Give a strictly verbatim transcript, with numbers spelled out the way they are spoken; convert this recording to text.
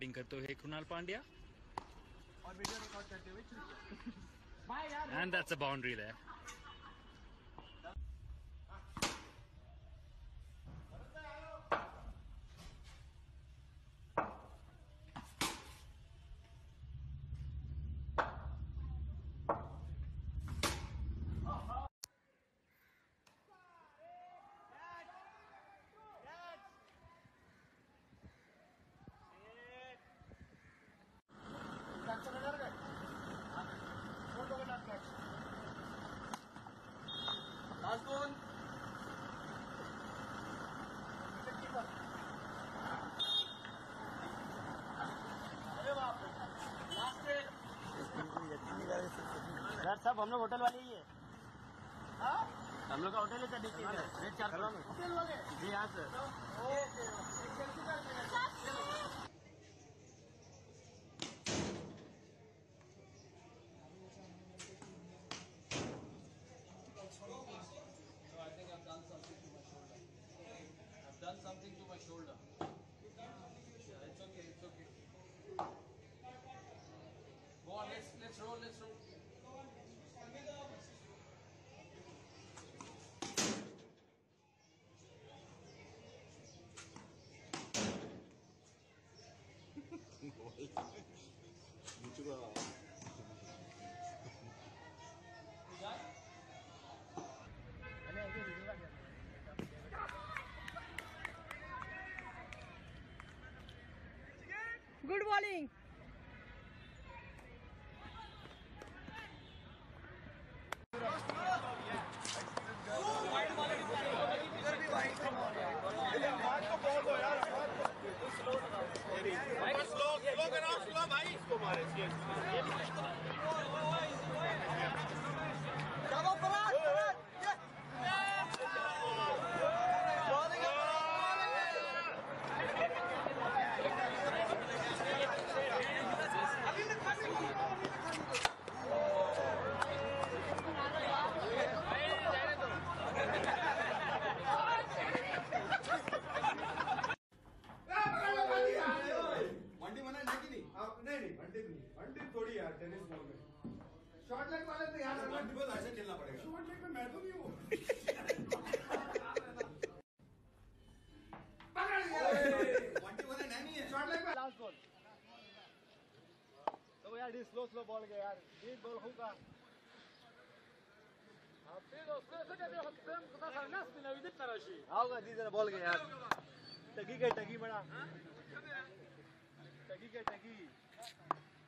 Batting करते हुए कृणाल पांड्या और वीडियो रिकॉर्ड करते हुए and that's a boundary there. Last ball अरे बाप रे लास्ट यार सब हम लोग होटल वाले ही है। हाँ हम लोग का होटल है सर देखिए रेड चार होटल वाले जी हाँ sir. Okay So I think I've done something to my shoulder. I've done something to my shoulder. Yeah, it's okay, it's okay. Go on, let's let's roll, let's roll. Good bowling. भाई slow slow करो slow भाई इसको मारे चलो पराग वनडी मना है कि नहीं? आप नहीं नहीं वनडी नहीं, वनडी थोड़ी यार टेनिस बॉल में शॉर्ट लेग वाले तो यार वनडी को ऐसे खेलना पड़ेगा। शॉर्ट लेग में मैं तो नहीं हूँ। पकड़ लिया। वनडी वाले नहीं है। शॉर्ट लेग में लास्ट बॉल तो यार ये स्लो स्लो बॉल गया यार ये बॉल होगा आओगा जी जरा बॉल गया यार टगी के टगी बड़ा टगी के टगी